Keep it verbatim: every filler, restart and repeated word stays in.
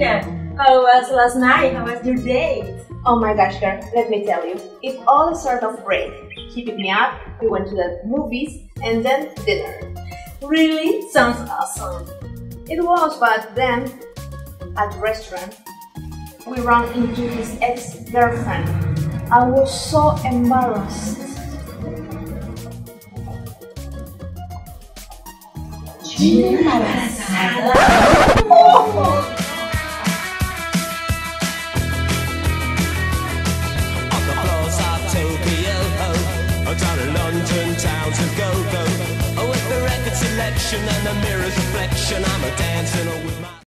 Marina. How was last night? How was your date? Oh my gosh, girl, let me tell you, it all started off great. He picked me up, we went to the movies, and then dinner. Really? Sounds awesome. It was, but then, at the restaurant, we ran into his ex-girlfriend. I was so embarrassed. Embarazada. Down in London town to go-go, oh, with the record selection and the mirror's reflection, I'm a dancing with